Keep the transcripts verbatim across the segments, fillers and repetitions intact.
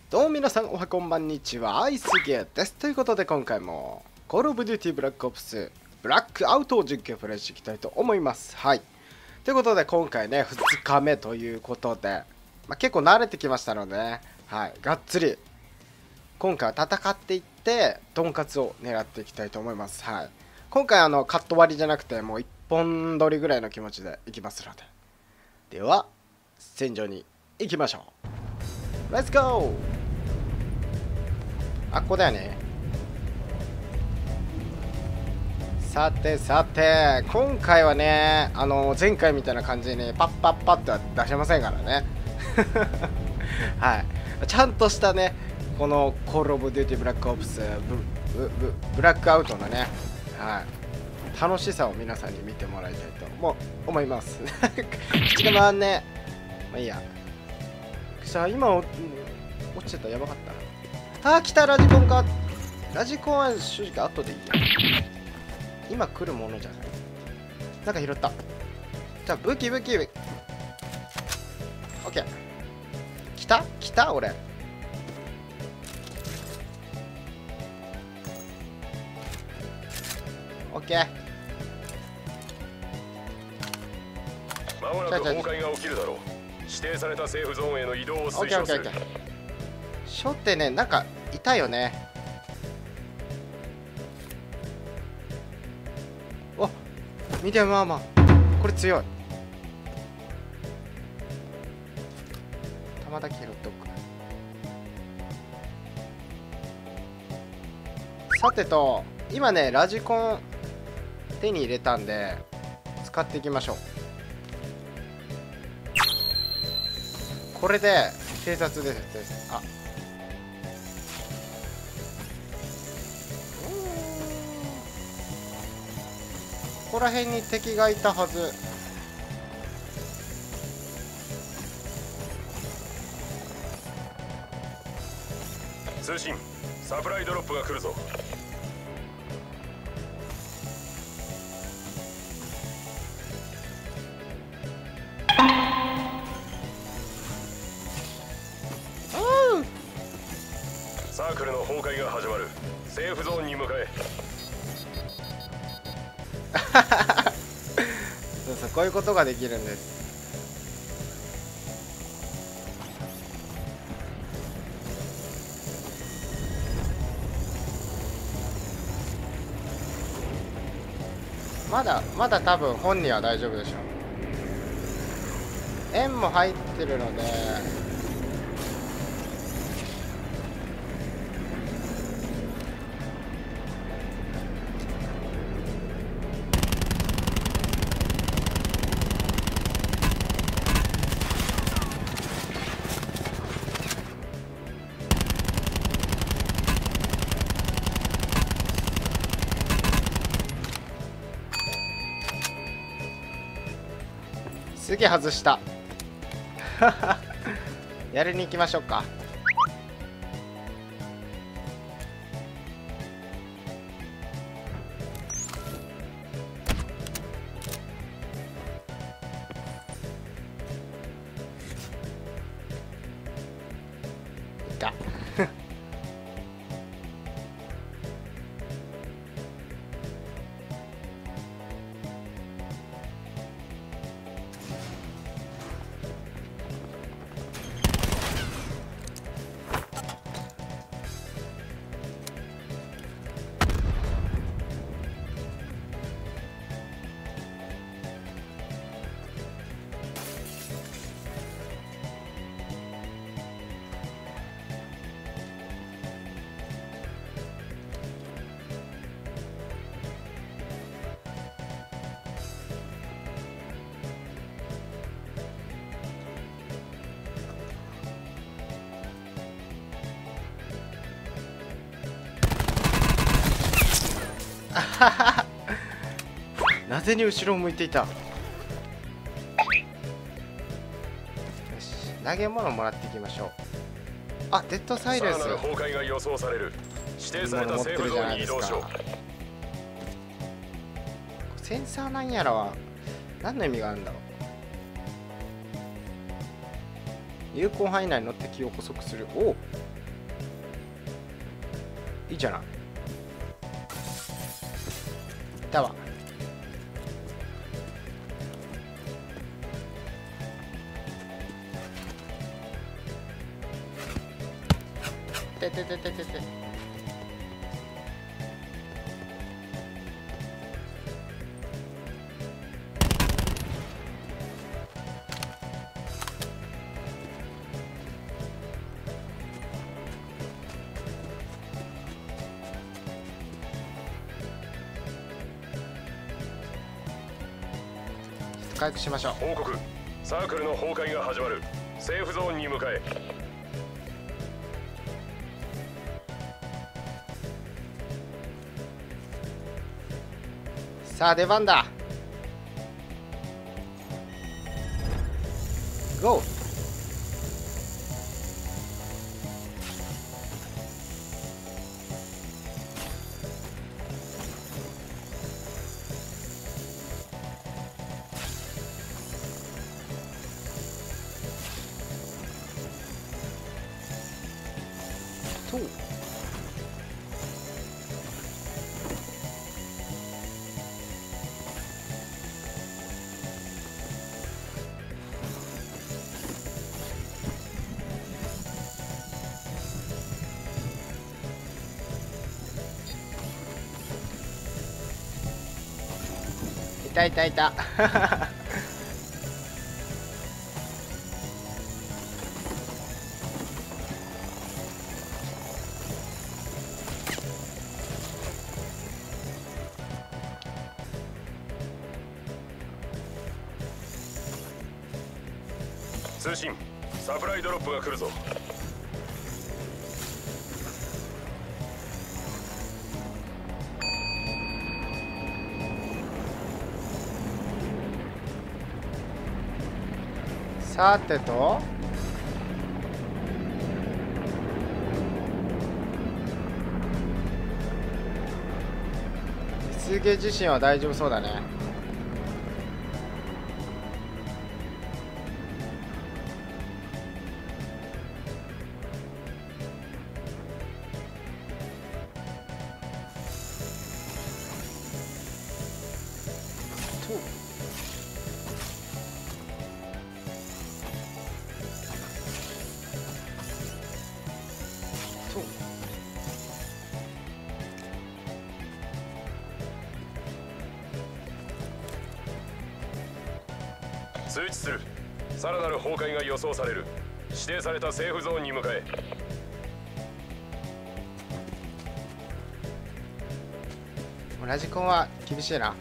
どうも皆さんおはこんばんにちは、アイスゲーです。ということで今回もコールオブデューティーブラックオプスブラックアウトを実況プレイしていきたいと思います。はい。ということで今回ね、ふつかめということで、まあ、結構慣れてきましたのでね、はい、がっつり今回は戦っていって、とんかつを狙っていきたいと思います。はい。今回あの、カット割りじゃなくて、もういっぽん取りぐらいの気持ちでいきますので。では、戦場に行きましょう。レッツゴー！あ、ここだよね。さてさて、今回はね、あの前回みたいな感じでね、パッパッパッとは出せませんからね。はい。ちゃんとしたね、このコールオブデューティーブラックオプスブ、ブ、ブ、ブラックアウトのね、はい。楽しさを皆さんに見てもらいたいと思思います。口が回んね。まあいいや。さあ、今、落ちてたらやばかった。あー、来た、ラジコンか。ラジコンは正直後でいいや。今来るものじゃない。なんか拾った。じゃあ武器武器。オッケー。来た来た俺。オッケー。 まもなく崩壊が起きるだろう。指定されたセーフゾーンへの移動を推奨する。 初手ね、なんかいたよね。お、ミディアムアーマー、これ強い。玉だけ拾っとく。さてと、今ねラジコン手に入れたんで使っていきましょう。これで偵察です。あ、ここら辺に敵がいたはず。 通信、サプライドロップが来るぞ。サークルの崩壊が始まる。セーフゾーンに向かえ。 そうそう、こういうことができるんです。まだまだ多分本には大丈夫でしょう。円も入ってるので。すげえ外した。やりに行きましょうか。いた。なぜに後ろを向いていた。よし、投げ物もらっていきましょう。あ、デッドサイレンス。 さらなる崩壊が予想される。指定されたセーフゾーンに移動しろ。 センサーなんやらは何の意味があるんだろう。 有効範囲内の敵を捕捉する。おお、いいじゃない。いたわ。てててててて。回復しましょう。 報告。サークルの崩壊が始まる。セーフゾーンに向かえ。 さあ出番だ。ゴー。そう。いたいたいた。 通信、サプライドロップが来るぞ。 さてと水芸自身は大丈夫そうだね。 通知する。さらなる崩壊が予想される。指定されたセーフゾーンに向かえ。 ラジコンは厳しいな。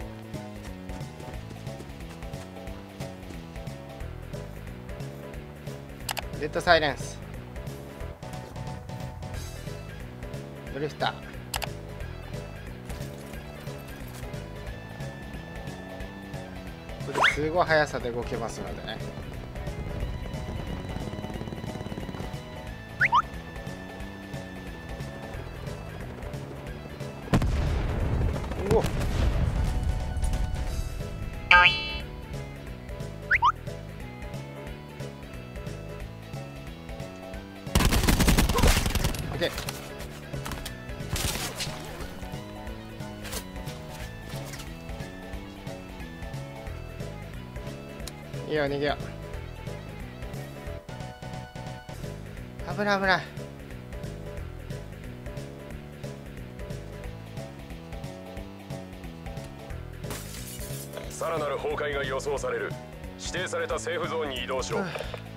デッドサイレンス、ドリフター、これすごい速さで動けますのでね。おお、オッケー。いいよ、逃げよう。危ない危ない。 さらなる崩壊が予想される。指定されたセーフゾーンに移動しろ。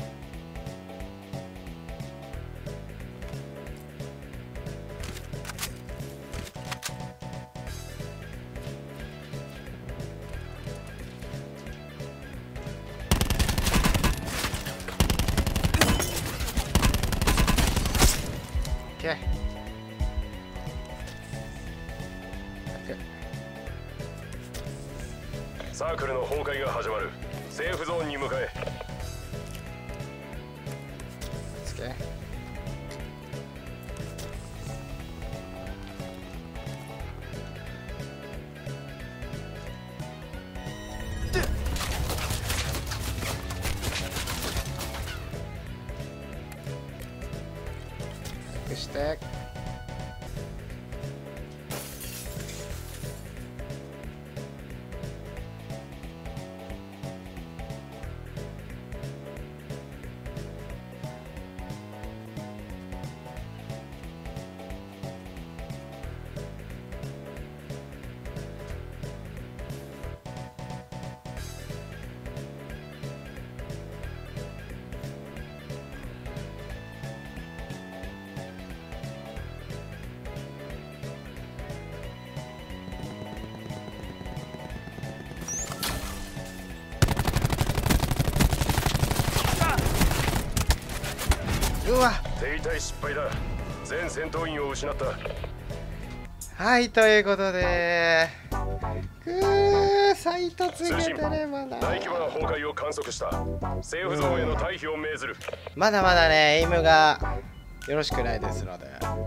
サークルの崩壊が始まる。セーフゾーンに向かえ。 つけ。 くして。うわ、 停滞失敗だ。全戦闘員を失った。 はい、ということで、くー、再突撃けてればな。 大規模な崩壊を観測した。政府ゾーンへの退避を命ずる。 まだまだね、エイムがよろしくないですので。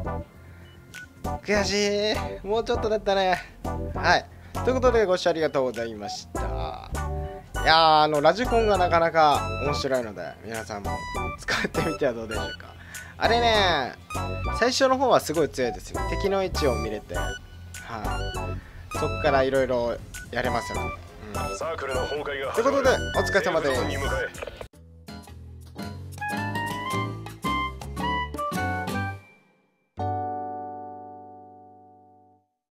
悔しい。もうちょっとだったね。はい。ということで、ご視聴ありがとうございました。いやー、あの、ラジコンがなかなか面白いので、皆さんも使ってみてはどうでしょうか。あれね、最初の方はすごい強いですよ。敵の位置を見れて、はい、そこからいろいろやれますよね。うん、 サークルの崩壊がということで、お疲れ様です。